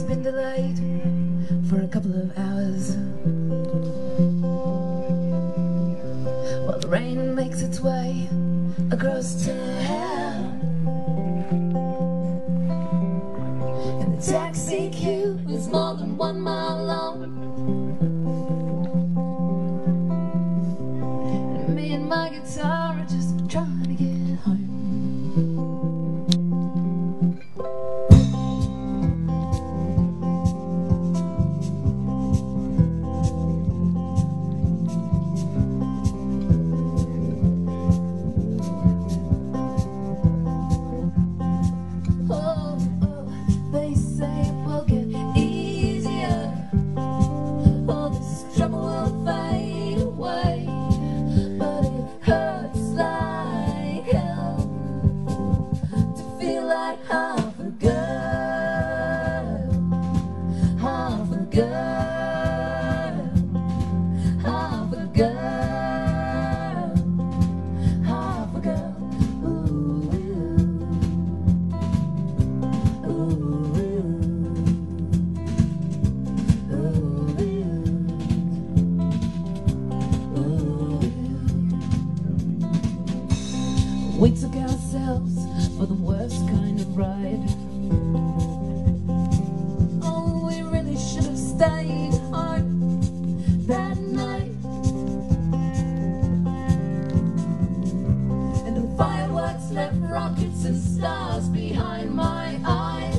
been delayed for a couple of hours, while the rain makes its way across town, and the taxi queue is more than 1 mile long, and me and my guitar are just trying to get home. We took ourselves for the worst kind of ride. Oh, we really should have stayed home that night. And the fireworks left rockets and stars behind my eyes.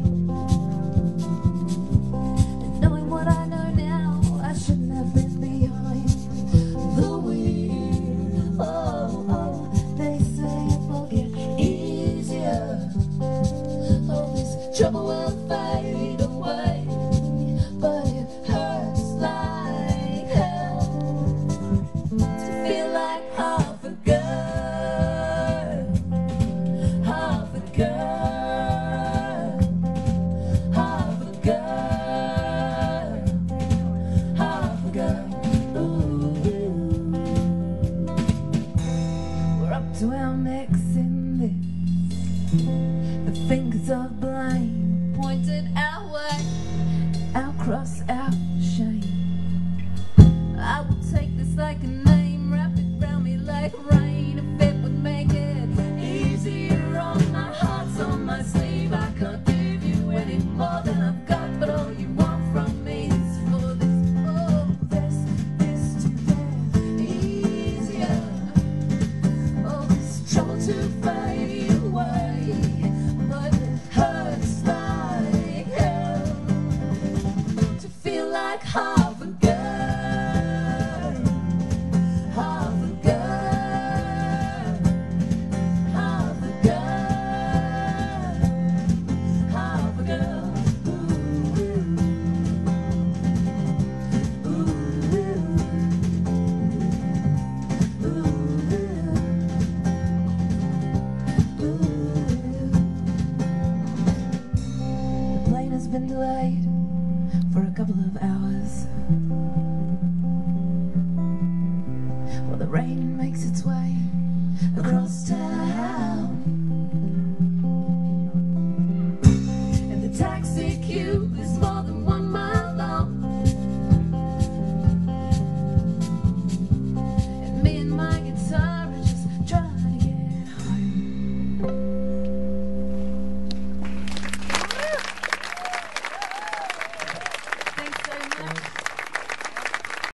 And knowing what I know now, I shouldn't have been behind the wheel. Oh, oh, they say it will get easier. All this trouble will fade away, but it hurts like hell to feel like half a girl, half a girl, half a girl, half a girl. Ooh. We're up to our necks in this. The fingers of blame pointed our way, our cross, our shame. I will take this like a name, wrap it round me like rain. If it would make it easier on my heart's on my sleeve. I can't give you any more than I've got, but all you want from me is for this. Oh, this to get easier. Oh, this trouble to fade away, but it hurts like hell to feel like half a girl, half a girl, half a girl, half a girl. Ooh, ooh, ooh, ooh. The plane has been delayed for a couple of hours,